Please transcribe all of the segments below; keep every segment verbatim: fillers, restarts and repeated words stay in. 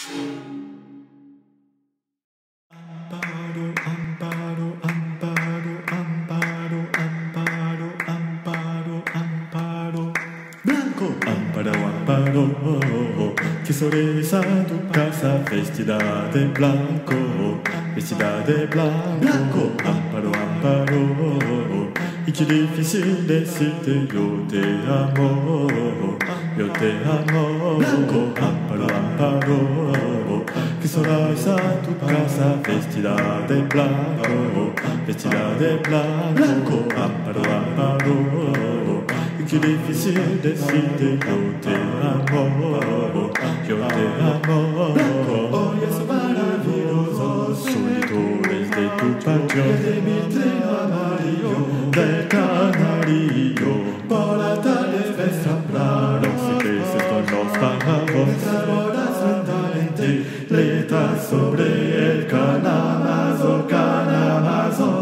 Amparo, amparo, amparo, amparo, amparo, amparo, amparo. Blanco, amparo, amparo, que sorpresa tu casa vestida de blanco, vestida de blanco. Blanco, amparo, amparo, y qué difícil decirte yo te amo, yo te amo. Blanco, amparo, amparo, que sorpresa tu casa vestida de blanco, vestida de blanco. Blanco, amparo, amparo, y qué difícil decirte yo te amo, yo te amo. Blanco, hoy es maravilloso, solitores de tu patio, de mi tren amarillo, del canarillo, por la tarde ves sembrar los peces con los pájaros, nuestras bodas lentamente, letras sobre el canamazo, canamazo.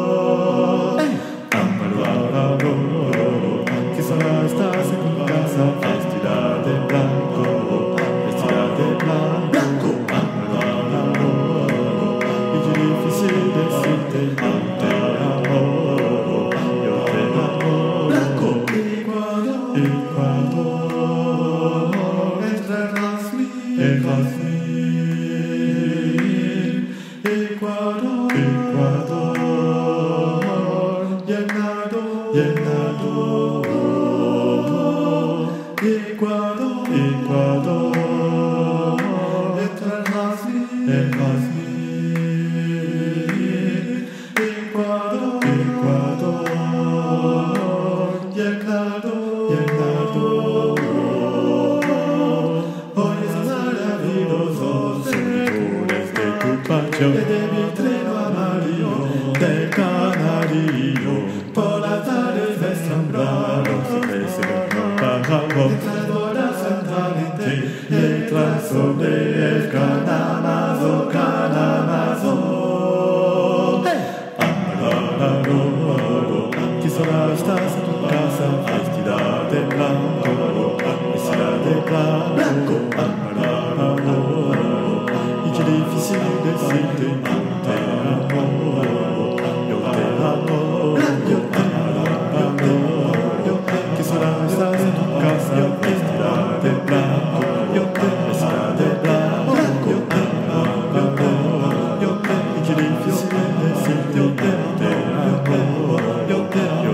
Amparo, amparo, que sola estás en tu casa, vestida de blanco, vestida de blanco. Blanco, amparo, amparo, y qué difícil decirte yo te amo, yo te amo. Blanco, Ecuador, Ecuador, entre el jazmín, el jazmín. Ecuador, Ecuador, llenado, llenado. Ecuador, Ecuador, entre el jazmín, el jazmín. Ecuador, Ecuador, llenado, llenado. Hoy es maravilloso, solitores de tu patio, de mi tren amarillo, del canarillo, por la tarde ves sembrar los peces de los pájaros, nuestras bodas lentamente, letras sobre el canamazo, canamazo. Amparo, que sola estás en tu casa, vestida de blanco, vestida de blanco. Amparo, y qué difícil decirte yo te amo, yo te amo. Yo te amo, que sola estás en tu casa, vestida de blanco, vestida de blanco. Amparo, y qué difícil decirte yo te amo, yo te amo.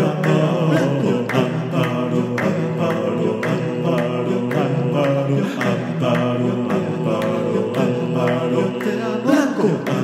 Amparo, amparo, amparo, amparo, amparo, amparo, amparo, te amo. Blanco.